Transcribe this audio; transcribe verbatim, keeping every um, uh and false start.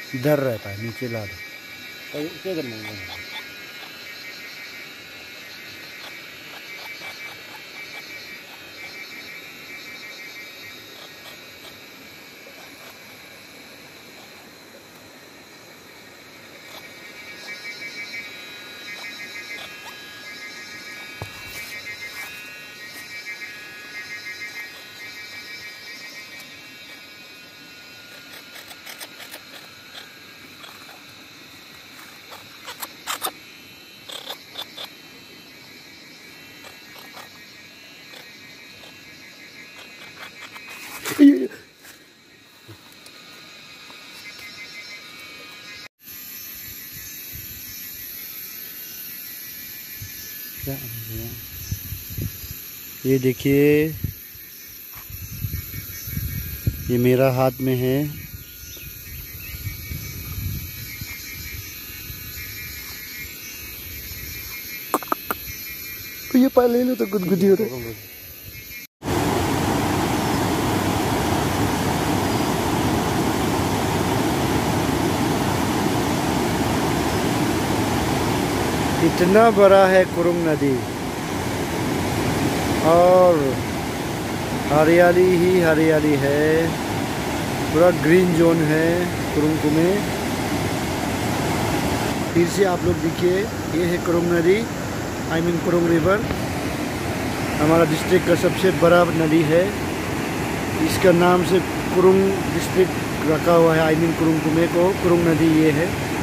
डर रहता है, नीचे ला दो। ये देखिए, ये मेरा हाथ में है। ये पहले लो तो गुदगुदी हो रही। इतना बड़ा है कुरुंग नदी और हरियाली ही हरियाली है, पूरा ग्रीन जोन है कुरुंग में। फिर से आप लोग देखिए, ये है कुरुंग नदी, आई मीन कुरुंग रिवर। हमारा डिस्ट्रिक्ट का सबसे बड़ा नदी है, इसका नाम से कुरुंग डिस्ट्रिक्ट रखा हुआ है। आई मीन कुरुंग कुमे को कुरुंग नदी ये है।